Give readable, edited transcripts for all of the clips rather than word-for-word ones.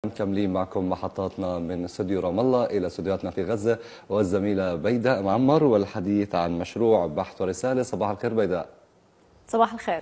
مكملين معكم محطاتنا من استوديو رام الله إلى استوديوهاتنا في غزة والزميلة بيداء معمر والحديث عن مشروع بحث ورسالة. صباح الخير بيداء. صباح الخير.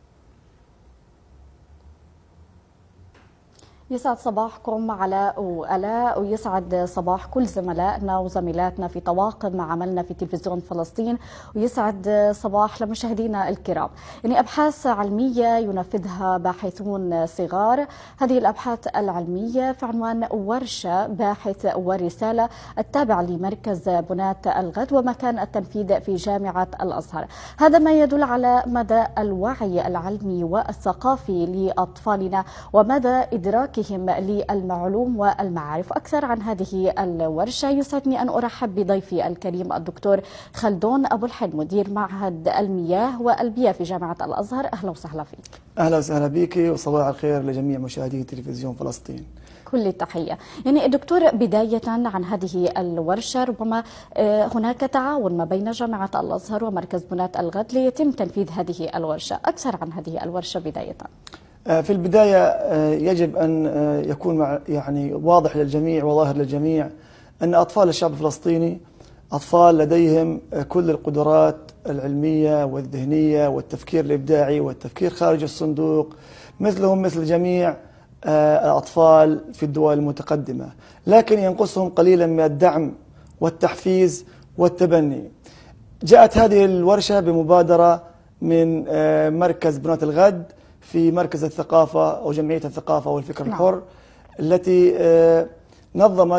يسعد صباحكم علاء وآلاء، ويسعد صباح كل زملائنا وزميلاتنا في طواقم عملنا في تلفزيون فلسطين، ويسعد صباح لمشاهدينا الكرام. يعني أبحاث علمية ينفذها باحثون صغار. هذه الأبحاث العلمية في عنوان ورشة باحث ورسالة التابع لمركز بنات الغد ومكان التنفيذ في جامعة الأزهر. هذا ما يدل على مدى الوعي العلمي والثقافي لأطفالنا ومدى إدراك للمعلوم والمعارف. أكثر عن هذه الورشة يسعدني أن أرحب بضيفي الكريم الدكتور خلدون أبو الحلم، مدير معهد المياه والبيئة في جامعة الأزهر. أهلا وسهلا فيك. أهلا وسهلا بك وصباح الخير لجميع مشاهدي تلفزيون فلسطين. كل التحية. يعني دكتور، بداية عن هذه الورشة، ربما هناك تعاون ما بين جامعة الأزهر ومركز بنات الغد ليتم تنفيذ هذه الورشة. أكثر عن هذه الورشة بداية. في البداية يجب أن يكون يعني واضح للجميع وظاهر للجميع أن أطفال الشعب الفلسطيني أطفال لديهم كل القدرات العلمية والذهنية والتفكير الإبداعي والتفكير خارج الصندوق مثلهم مثل جميع الأطفال في الدول المتقدمة، لكن ينقصهم قليلا من الدعم والتحفيز والتبني. جاءت هذه الورشة بمبادرة من مركز بنات الغد في مركز الثقافة أو جمعية الثقافة والفكر الحر، التي نظمت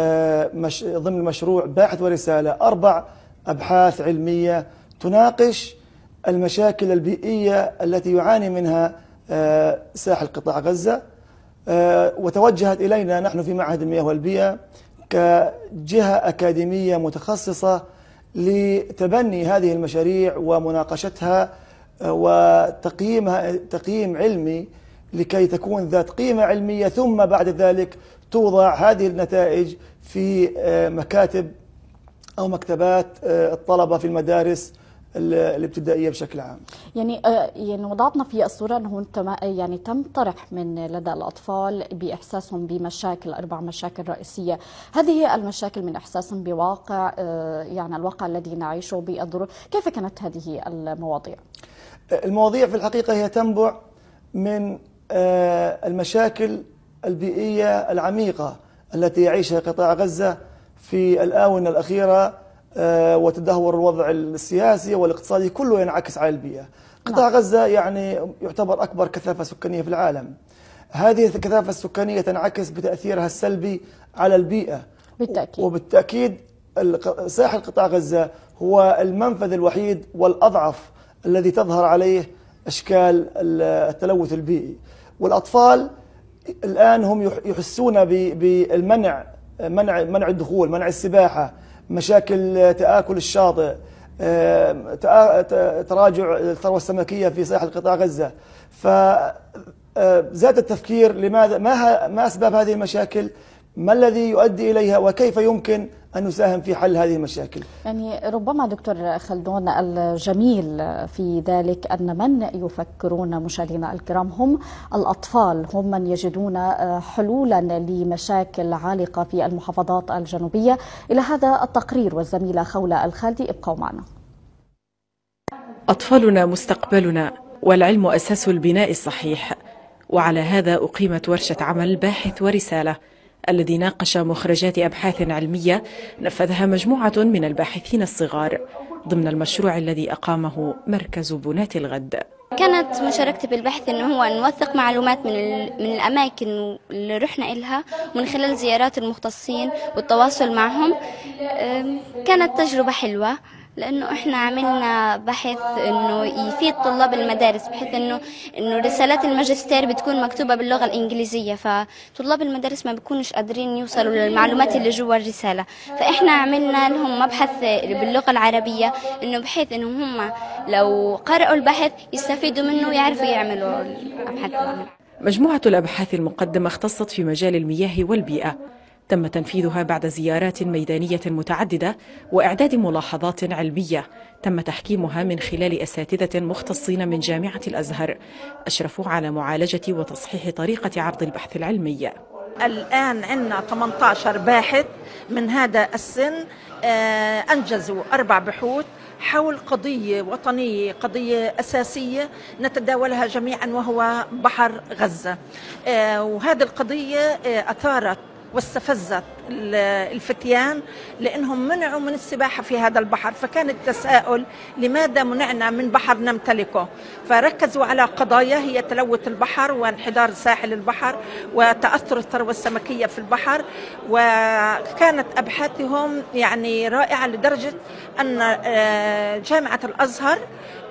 ضمن مشروع باحث ورسالة 4 أبحاث علمية تناقش المشاكل البيئية التي يعاني منها ساحل قطاع غزة، وتوجهت إلينا نحن في معهد المياه والبيئة كجهة أكاديمية متخصصة لتبني هذه المشاريع ومناقشتها وتقييمها تقييم علمي لكي تكون ذات قيمة علمية، ثم بعد ذلك توضع هذه النتائج في مكاتب أو مكتبات الطلبة في المدارس الابتدائية بشكل عام. يعني وضعتنا في الصورة أنه يعني تم طرح من لدى الأطفال بإحساسهم بمشاكل 4 مشاكل رئيسية. هذه المشاكل من إحساسهم بواقع يعني الواقع الذي نعيشه بالظروف. كيف كانت هذه المواضيع؟ المواضيع في الحقيقة هي تنبع من المشاكل البيئية العميقة التي يعيشها قطاع غزة في الآونة الأخيرة، وتدهور الوضع السياسي والاقتصادي كله ينعكس على البيئة. قطاع غزة يعني يعتبر أكبر كثافة سكانية في العالم. هذه الكثافة السكانية تنعكس بتأثيرها السلبي على البيئة بالتأكيد. وبالتأكيد ساحل قطاع غزة هو المنفذ الوحيد والأضعف الذي تظهر عليه أشكال التلوث البيئي، والأطفال الآن هم يحسون بالمنع، منع الدخول، منع السباحة، مشاكل تآكل الشاطئ، تراجع الثروة السمكية في ساحل قطاع غزة. فزاد التفكير لماذا، ما أسباب هذه المشاكل، ما الذي يؤدي إليها، وكيف يمكن أن نساهم في حل هذه المشاكل. يعني ربما دكتور خلدون الجميل في ذلك أن من يفكرون مشاهدينا الكرام هم الأطفال، هم من يجدون حلولا لمشاكل عالقة في المحافظات الجنوبية. إلى هذا التقرير والزميلة خولة الخالدي، ابقوا معنا. أطفالنا مستقبلنا، والعلم أساس البناء الصحيح. وعلى هذا أقيمت ورشة عمل باحث ورسالة، الذي ناقش مخرجات أبحاث علمية نفذها مجموعة من الباحثين الصغار ضمن المشروع الذي أقامه مركز بنات الغد. كانت مشاركتي بالبحث إنه هو نوثق معلومات من الأماكن اللي رحنا إلها من خلال زيارات المختصين والتواصل معهم. كانت تجربة حلوة لأنه إحنا عملنا بحث إنه يفيد طلاب المدارس، بحيث إنه رسالات الماجستير بتكون مكتوبة باللغة الإنجليزية، فطلاب المدارس ما بيكونوش قادرين يوصلوا للمعلومات اللي جوا الرسالة، فإحنا عملنا لهم مبحث باللغة العربية إنه بحيث إنه هم لو قرأوا البحث يستفيدوا منه ويعرفوا يعملوا الأبحاث. مجموعة الأبحاث المقدمة اختصت في مجال المياه والبيئة، تم تنفيذها بعد زيارات ميدانية متعددة وإعداد ملاحظات علمية تم تحكيمها من خلال أساتذة مختصين من جامعة الأزهر أشرفوا على معالجة وتصحيح طريقة عرض البحث العلمي. الآن عندنا 18 باحث من هذا السن أنجزوا 4 بحوث حول قضية وطنية، قضية أساسية نتداولها جميعا، وهو بحر غزة. وهذه القضية أثارت واستفزت الفتيان لأنهم منعوا من السباحة في هذا البحر، فكان التساؤل لماذا منعنا من بحر نمتلكه؟ فركزوا على قضايا هي تلوث البحر وانحدار ساحل البحر وتأثر الثروة السمكية في البحر، وكانت أبحاثهم يعني رائعة لدرجة أن جامعة الأزهر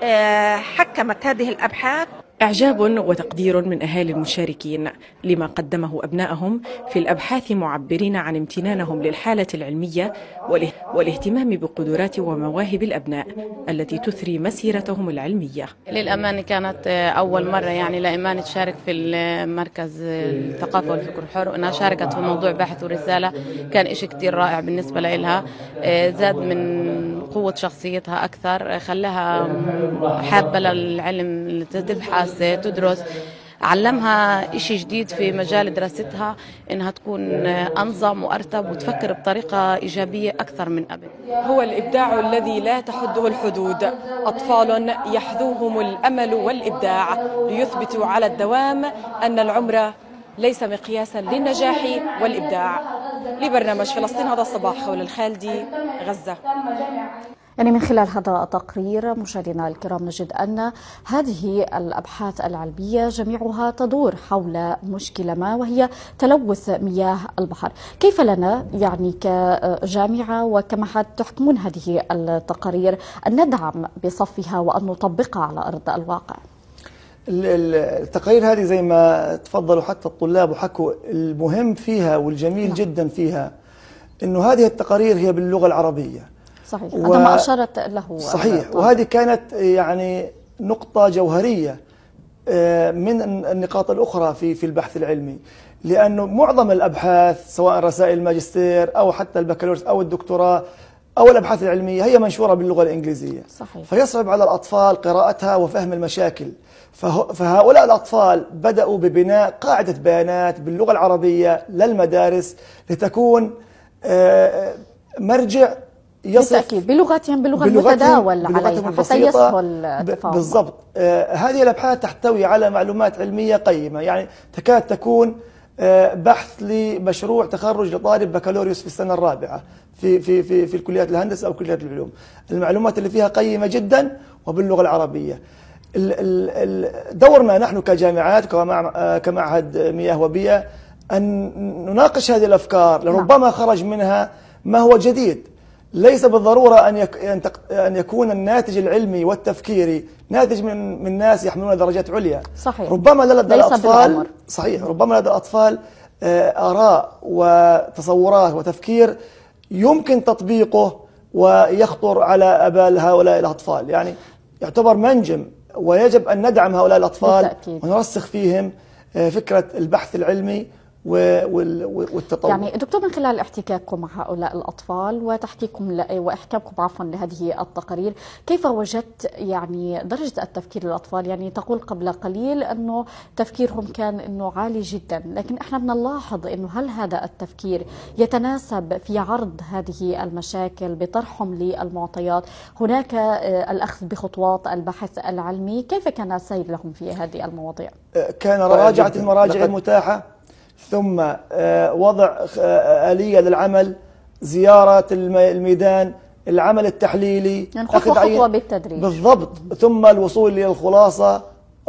حكمت هذه الأبحاث. إعجاب وتقدير من أهالي المشاركين لما قدمه أبنائهم في الأبحاث، معبرين عن امتنانهم للحالة العلمية والاهتمام بقدرات ومواهب الأبناء التي تثري مسيرتهم العلمية. للأمانة كانت أول مرة يعني لإيمان تشارك في المركز الثقافة والفكر الحر، وأنها شاركت في موضوع بحث ورسالة، كان إشي كتير رائع بالنسبة لها، زاد من قوة شخصيتها أكثر، خلاها حابة للعلم، تبحث تدرس، علمها إشي جديد في مجال دراستها، إنها تكون أنظم وأرتب وتفكر بطريقة إيجابية أكثر من قبل. هو الإبداع الذي لا تحده الحدود، أطفال يحذوهم الأمل والإبداع ليثبتوا على الدوام أن العمر ليس مقياسا للنجاح والإبداع. لبرنامج فلسطين هذا الصباح، خولة الخالدي، غزة. يعني من خلال هذا التقرير مشاهدينا الكرام نجد أن هذه الأبحاث العلمية جميعها تدور حول مشكلة ما، وهي تلوث مياه البحر. كيف لنا يعني كجامعة وكمعهد تحكمون هذه التقارير أن ندعم بصفها وأن نطبقها على أرض الواقع؟ التقارير هذه زي ما تفضلوا حتى الطلاب وحكوا، المهم فيها والجميل جدا فيها أنه هذه التقارير هي باللغة العربية. صحيح، هذا ما أشرت له. صحيح، وهذه كانت يعني نقطة جوهرية من النقاط الأخرى في البحث العلمي، لأنه معظم الأبحاث سواء رسائل الماجستير أو حتى البكالوريوس أو الدكتوراه أو الأبحاث العلمية هي منشورة باللغة الإنجليزية. صحيح. فيصعب على الأطفال قراءتها وفهم المشاكل، فهؤلاء الأطفال بدأوا ببناء قاعدة بيانات باللغة العربية للمدارس لتكون مرجع بالتأكيد بلغتهم متداول عليها حتى يسهل التفاهم. بالضبط. هذه الأبحاث تحتوي على معلومات علمية قيمة، يعني تكاد تكون بحث لمشروع تخرج لطالب بكالوريوس في السنة الرابعة في الكليات الهندسة أو كليات العلوم. المعلومات اللي فيها قيمة جدا وباللغة العربية. دورنا نحن كجامعات كمعهد مياه وبيئة أن نناقش هذه الأفكار، لربما خرج منها ما هو جديد. ليس بالضرورة أن يكون الناتج العلمي والتفكيري ناتج من ناس يحملون درجات عليا. صحيح. ربما لدى الأطفال صحيح، ربما لدى الأطفال آراء وتصورات وتفكير يمكن تطبيقه ويخطر على أبال هؤلاء الأطفال، يعني يعتبر منجم، ويجب أن ندعم هؤلاء الأطفال بالتأكيد. ونرسخ فيهم فكرة البحث العلمي والتطور. يعني دكتور، من خلال احتكاككم مع هؤلاء الأطفال وتحكيكم وإحكامكم لهذه التقارير، كيف وجدت يعني درجة التفكير للأطفال؟ يعني تقول قبل قليل أنه تفكيرهم كان أنه عالي جدا، لكن إحنا بنلاحظ أنه هل هذا التفكير يتناسب في عرض هذه المشاكل بطرحهم للمعطيات؟ هناك الأخذ بخطوات البحث العلمي، كيف كان السير لهم في هذه المواضيع؟ كان راجعة المراجع المتاحة، ثم وضع آلية للعمل، زيارة الميدان، العمل التحليلي، يعني خطوة بالتدريج بالضبط، ثم الوصول للخلاصة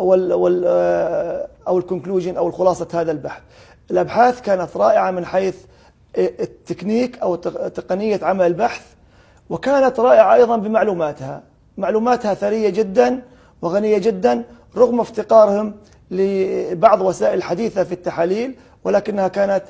أو الكونكلوجن أو الخلاصة هذا البحث. الأبحاث كانت رائعة من حيث التكنيك أو تقنية عمل البحث، وكانت رائعة أيضا معلوماتها ثرية جدا وغنية جدا رغم افتقارهم لبعض وسائل الحديثة في التحاليل، ولكنها كانت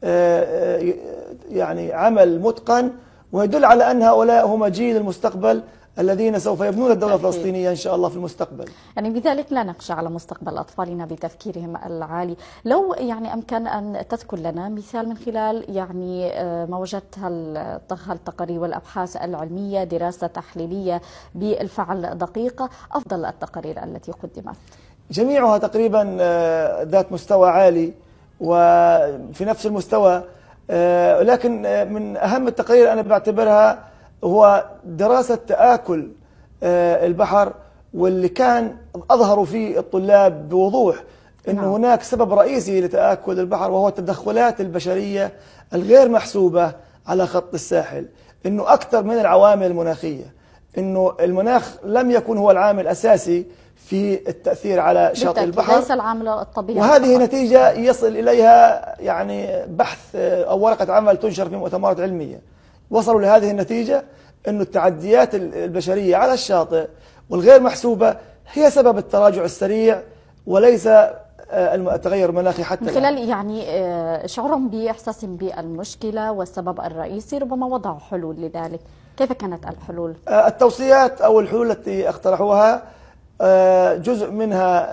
يعني عمل متقن، ويدل على أن هؤلاء هم جيل المستقبل الذين سوف يبنون الدولة الفلسطينية إن شاء الله في المستقبل. يعني بذلك لا نخشى على مستقبل أطفالنا بتفكيرهم العالي. لو يعني أمكن أن تذكر لنا مثال من خلال يعني ما وجدتها التقارير والأبحاث العلمية، دراسة تحليلية بالفعل دقيقة، أفضل التقارير التي قدمت. جميعها تقريبا ذات مستوى عالي، وفي نفس المستوى. لكن من أهم التقارير أنا بعتبرها هو دراسة تآكل البحر، واللي كان أظهروا فيه الطلاب بوضوح أن هناك سبب رئيسي لتآكل البحر، وهو التدخلات البشرية الغير محسوبة على خط الساحل، أنه أكثر من العوامل المناخية، أنه المناخ لم يكن هو العامل الأساسي في التأثير على شاطئ البحر، ليس العامل الطبيعي. وهذه نتيجة يصل إليها يعني بحث أو ورقة عمل تنشر في مؤتمرات علمية، وصلوا لهذه النتيجة أنه التعديات البشرية على الشاطئ والغير محسوبة هي سبب التراجع السريع، وليس التغير المناخي حتى من خلال يعني شعورهم بإحساسهم بالمشكلة والسبب الرئيسي، ربما وضعوا حلول لذلك. كيف كانت الحلول؟ التوصيات أو الحلول التي اقترحوها جزء منها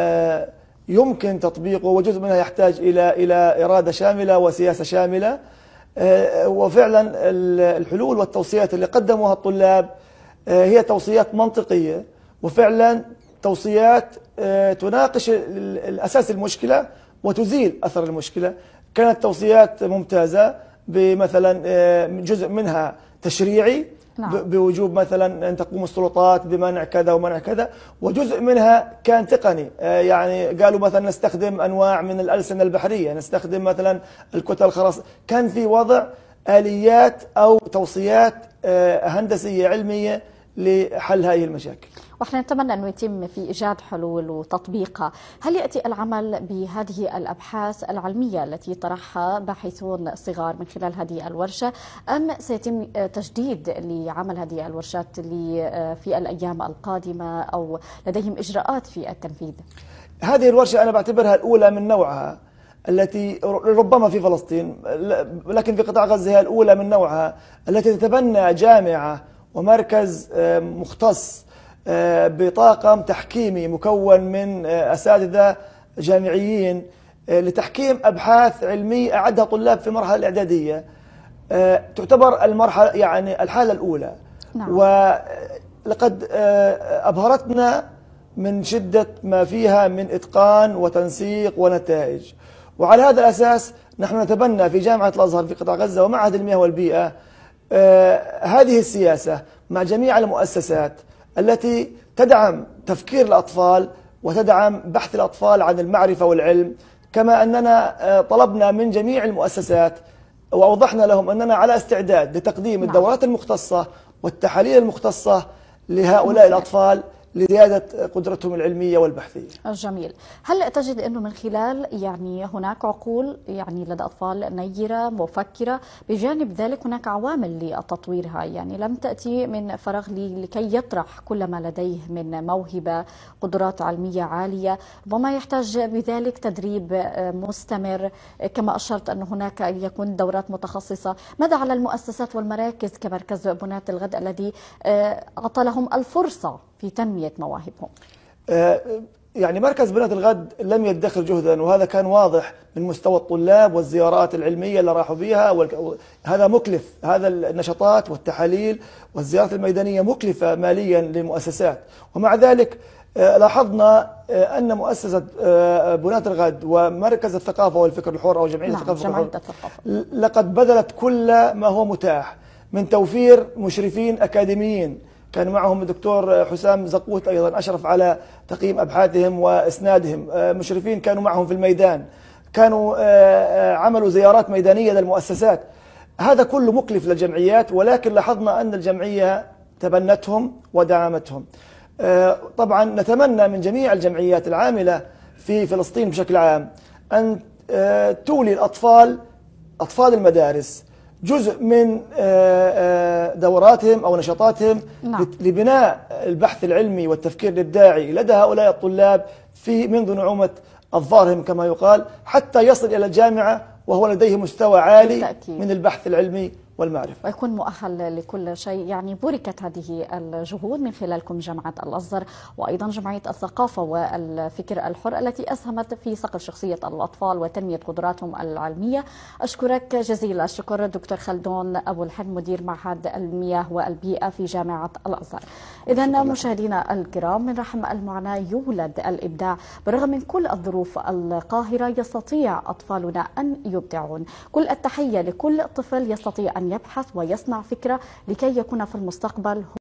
يمكن تطبيقه، وجزء منها يحتاج إلى إرادة شاملة وسياسة شاملة. وفعلا الحلول والتوصيات اللي قدموها الطلاب هي توصيات منطقية، وفعلا توصيات تناقش الأساس المشكلة وتزيل أثر المشكلة. كانت توصيات ممتازة، بمثلا جزء منها تشريعي، بوجوب مثلا أن تقوم السلطات بمنع كذا ومنع كذا، وجزء منها كان تقني، يعني قالوا مثلا نستخدم أنواع من الألسنة البحرية، نستخدم مثلا الكتل الخرس. كان في وضع آليات أو توصيات هندسية علمية لحل هذه المشاكل. ونحن نتمنى أنه يتم في إيجاد حلول وتطبيقها. هل يأتي العمل بهذه الأبحاث العلمية التي طرحها باحثون صغار من خلال هذه الورشة، أم سيتم تجديد لعمل هذه الورشات في الأيام القادمة، أو لديهم إجراءات في التنفيذ؟ هذه الورشة أنا بعتبرها الأولى من نوعها، التي ربما في فلسطين، لكن في قطاع غزة هي الأولى من نوعها، التي تتبنى جامعة ومركز مختص بطاقم تحكيمي مكون من أساتذة جامعيين لتحكيم أبحاث علمية أعدها طلاب في المرحلة الإعدادية. تعتبر المرحلة يعني الحالة الأولى. ولقد أبهرتنا من شدة ما فيها من إتقان وتنسيق ونتائج. وعلى هذا الأساس نحن نتبنى في جامعة الأزهر في قطاع غزة ومعهد المياه والبيئة هذه السياسة مع جميع المؤسسات التي تدعم تفكير الأطفال وتدعم بحث الأطفال عن المعرفة والعلم، كما أننا طلبنا من جميع المؤسسات وأوضحنا لهم أننا على استعداد لتقديم الدورات المختصة والتحاليل المختصة لهؤلاء الأطفال لزيادة قدرتهم العلمية والبحثية. جميل. هل تجد أنه من خلال يعني هناك عقول يعني لدى أطفال نيرة مفكرة، بجانب ذلك هناك عوامل لتطويرها، يعني لم تأتي من فراغ لكي يطرح كل ما لديه من موهبة، قدرات علمية عالية، وما يحتاج بذلك تدريب مستمر، كما أشرت أن هناك يكون دورات متخصصة. ماذا على المؤسسات والمراكز كمركز بنات الغد الذي أعطى لهم الفرصة في تنمية مواهبهم؟ يعني مركز بنات الغد لم يدخر جهدا، وهذا كان واضح من مستوى الطلاب والزيارات العلمية اللي راحوا بها. هذا مكلف، هذا النشاطات والتحاليل والزيارات الميدانية مكلفة ماليا للمؤسسات. ومع ذلك لاحظنا أن مؤسسة بنات الغد ومركز الثقافة والفكر الحر أو جمعية الثقافة والفكر الحر لقد بذلت كل ما هو متاح من توفير مشرفين أكاديميين، كان معهم الدكتور حسام زقوت أيضا أشرف على تقييم أبحاثهم وإسنادهم، مشرفين كانوا معهم في الميدان، كانوا عملوا زيارات ميدانية للمؤسسات. هذا كله مكلف للجمعيات، ولكن لاحظنا أن الجمعية تبنتهم ودعمتهم. طبعا نتمنى من جميع الجمعيات العاملة في فلسطين بشكل عام أن تولي الأطفال، أطفال المدارس، جزء من دوراتهم أو نشاطاتهم لبناء البحث العلمي والتفكير الإبداعي لدى هؤلاء الطلاب في منذ نعومة أظفارهم كما يقال، حتى يصل إلى الجامعة وهو لديه مستوى عالي من البحث العلمي والمعرفة، ويكون مؤهل لكل شيء. يعني بوركت هذه الجهود من خلالكم جامعة الأزهر وأيضا جمعية الثقافة والفكر الحر التي أسهمت في صقل شخصية الأطفال وتنمية قدراتهم العلمية. أشكرك جزيل الشكر دكتور خلدون أبو الحلم، مدير معهد المياه والبيئة في جامعة الأزهر. إذا مشاهدينا الكرام، من رحم المعنى يولد الإبداع. برغم من كل الظروف القاهرة يستطيع أطفالنا أن يبدعون. كل التحية لكل طفل يستطيع أن يبحث ويصنع فكرة لكي يكون في المستقبل